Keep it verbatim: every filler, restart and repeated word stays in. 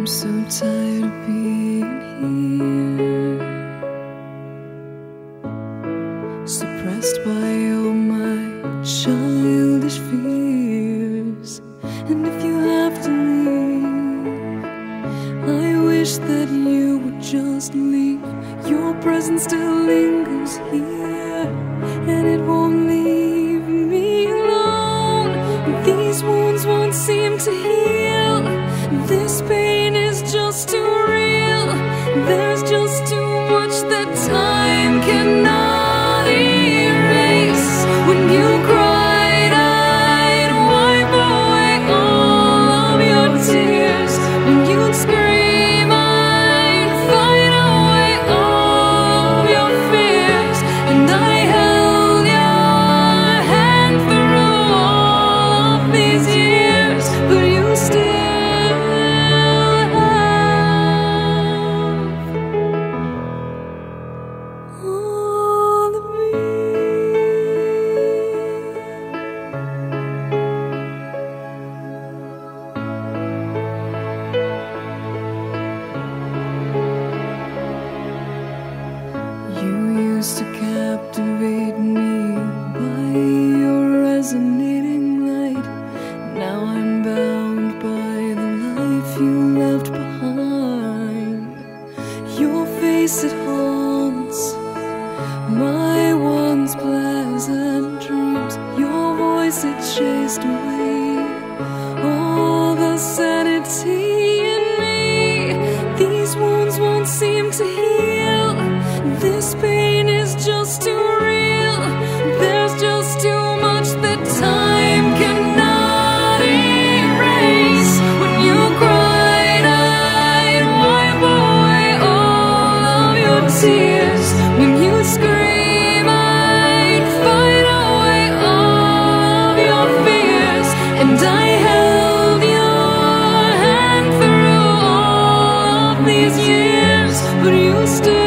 I'm so tired of being here, suppressed by all my childish fears. And if you have to leave, I wish that you would just leave. Your presence still lingers here, and it won't leave me alone. These wounds won't seem to heal. This pain is just too real. There's just too much that time cannot erase. When you cried, I'd wipe away all of your tears. When you'd scream, I'd fight away all of your fears. And I held your hand through all of these years, but you still to captivate me by your resonating light. Now I'm bound by the life you left behind. Your face, it haunts my once pleasant dreams. Your voice, it chased away all the sanity in me. These wounds won't seem to heal. This pain is just too real. There's just too much that time cannot erase. When you cried, I'd wipe away all of your tears. When you scream, I'd fight away all of your fears. And I held your hand through all of these years, but you still